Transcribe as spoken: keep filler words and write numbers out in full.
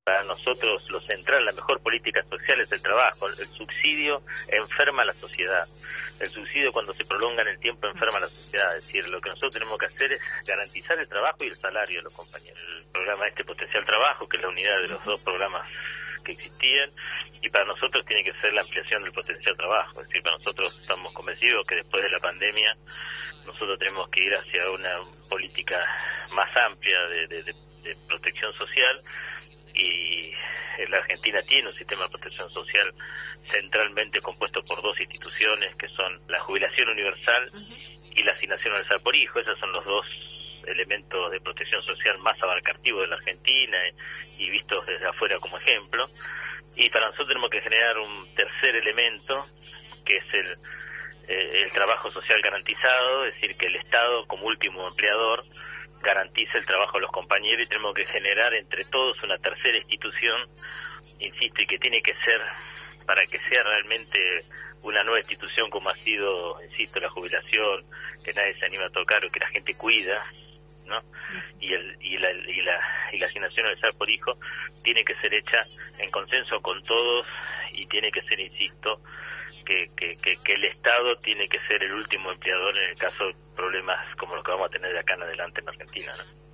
Para nosotros lo central, la mejor política social es el trabajo. El subsidio enferma a la sociedad. El subsidio cuando se prolonga en el tiempo enferma a la sociedad. Es decir, lo que nosotros tenemos que hacer es garantizar el trabajo y el salario de los compañeros. El programa este Potencial Trabajo, que es la unidad de los dos programas que existían, y para nosotros tiene que ser la ampliación del potencial trabajo. Es decir, para nosotros estamos convencidos que después de la pandemia nosotros tenemos que ir hacia una política más amplia de, de, de, de protección social, y la Argentina tiene un sistema de protección social centralmente compuesto por dos instituciones, que son la jubilación universal y la asignación universal por hijo. Esos son los dos elementos de protección social más abarcativos de la Argentina y vistos desde afuera como ejemplo. Y para nosotros tenemos que generar un tercer elemento, que es el, eh, el trabajo social garantizado, es decir, que el Estado, como último empleador, garantice el trabajo de los compañeros, y tenemos que generar entre todos una tercera institución, insisto, y que tiene que ser, para que sea realmente una nueva institución como ha sido, insisto, la jubilación, que nadie se anima a tocar o que la gente cuida, ¿no? Y, el, y, la, y, la, y la asignación universal por hijo tiene que ser hecha en consenso con todos, y tiene que ser, insisto, que, que, que, que el Estado tiene que ser el último empleador en el caso de problemas como los que vamos a tener de acá en adelante en Argentina, ¿no?